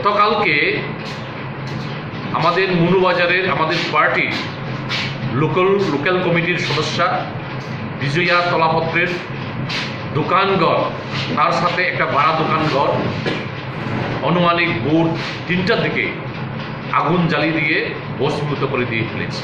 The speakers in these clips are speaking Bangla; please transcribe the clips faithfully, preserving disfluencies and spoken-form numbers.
গতকালকে আমাদের মনুবাজারের আমাদের পার্টির লোকাল লোকাল কমিটির সদস্যা বিজয়া তলাপত্রের দোকানঘর, তার সাথে একটা ভাড়া দোকানঘর অনুমানিক ভোর তিনটার দিকে আগুন জ্বালিয়ে দিয়ে ভস্মীভূত করে দিয়ে ফেলেছে।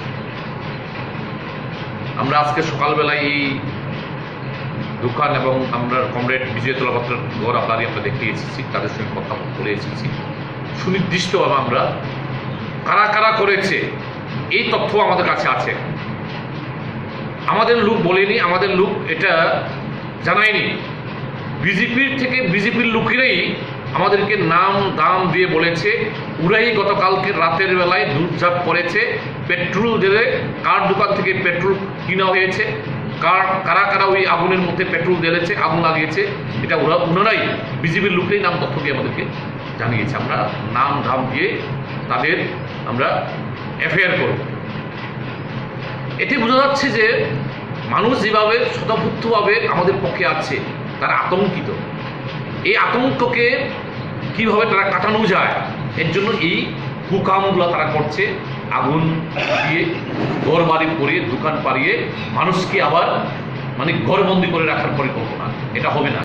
আমরা আজকে সকালবেলায় এই দোকান এবং আমরা কমরেড বিজয় তলাপত্রের ঘর আপনারই আমরা দেখতে এসেছি, তাদের সঙ্গে কথা বলে এসেছি। সুনির্দিষ্টভাবে আমরা কারা কারা করেছে এই তথ্য আমাদের কাছে আছে। আমাদের লোক বলেনি, আমাদের লোক এটা জানায়নি। বিজেপির থেকে বিজেপির লোকেরাই আমাদেরকে নাম দাম দিয়ে বলেছে, ওরাই গতকালকে রাতের বেলায় দুধজাপ করেছে, পেট্রোল দিলে কার দোকান থেকে পেট্রোল কিনা হয়েছে, কার কারা কারা ওই আগুনের মধ্যে পেট্রোল ঢেলেছে, আগুন লাগিয়েছে, এটা ওরা ওনারাই বিজেপির লোকেই নাম তথ্য দিয়ে আমাদেরকে জানিয়েছে। আমরা নাম দাম দিয়ে তাদের আমরা এফআইআর করব। এতে বোঝা যাচ্ছে যে মানুষ যেভাবে স্বতঃস্ফূর্তভাবে আমাদের পক্ষে আছে, তারা আতঙ্কিত। এই আতঙ্ককে কিভাবে তারা কাটানো যায়, এর জন্য এই কুকামগুলো তারা করছে। আগুন দিয়ে ঘর বাড়ি পরিয়ে, দোকান পাড়িয়ে মানুষকে আবার মানে ঘরবন্দি করে রাখার পরিকল্পনা, এটা হবে না।